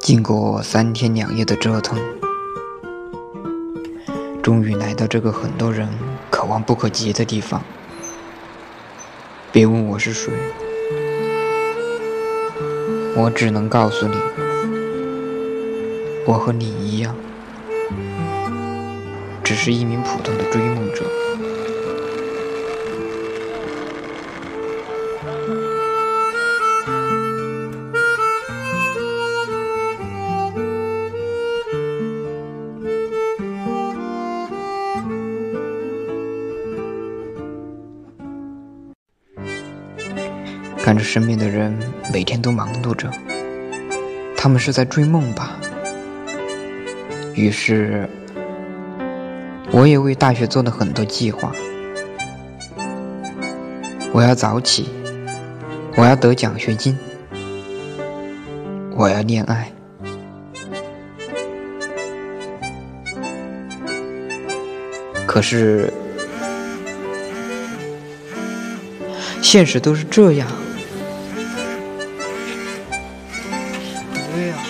经过3天2夜的折腾，终于来到这个很多人可望不可及的地方。别问我是谁，我只能告诉你，我和你一样，只是一名普通的追梦者。看着身边的人每天都忙碌着，他们是在追梦吧？于是，我也为大学做了很多计划。我要早起，我要得奖学金，我要恋爱。可是，现实都是这样。对呀。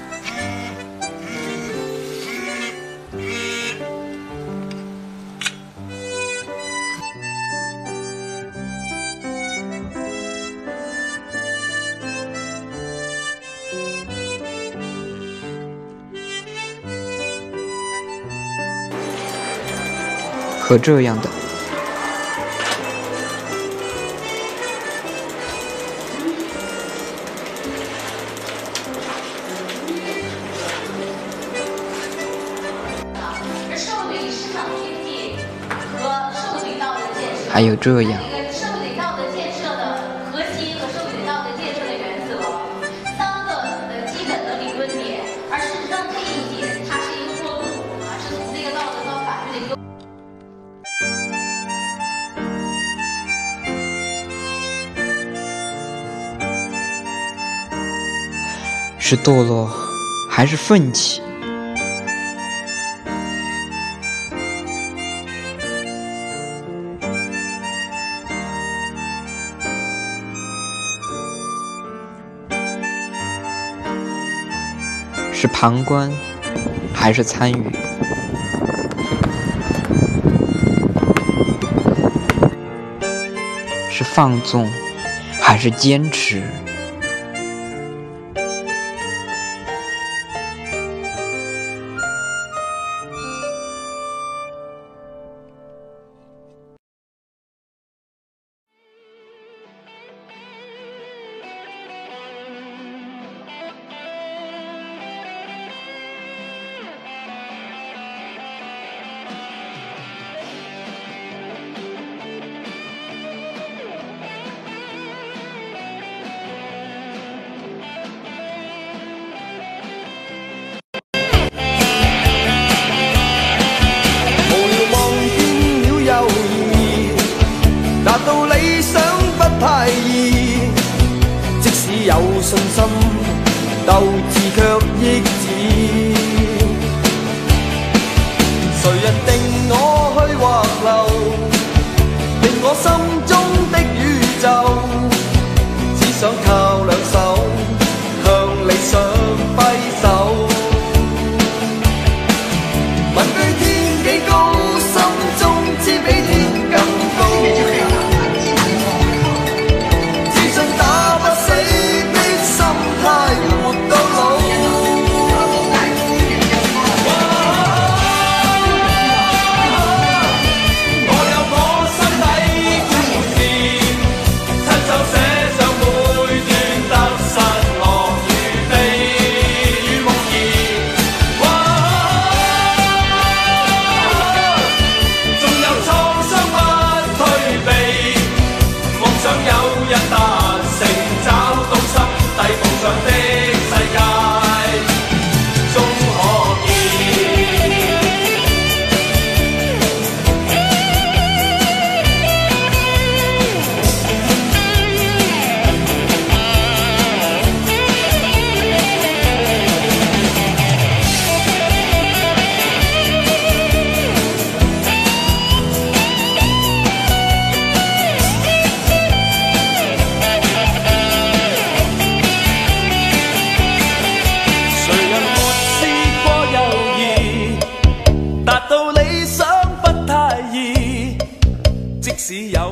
和这样的。还有这样。 社会主义道德建设的核心和社会主义道德建设的原则，3个的基本的理论点，而事实上这一点它是一个过渡，是从这个道德到法律的一个。 是堕落，还是奋起？是旁观，还是参与？是放纵，还是坚持？ 達到理想不太易，即使有信心，鬥志卻抑止。誰人定我去或留，定我心中的宇宙，只想靠兩手向理想揮手。問句天幾高，心中知比天更高。自信打不死的心態，活到老。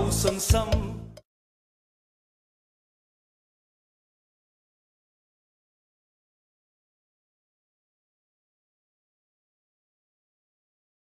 有信心。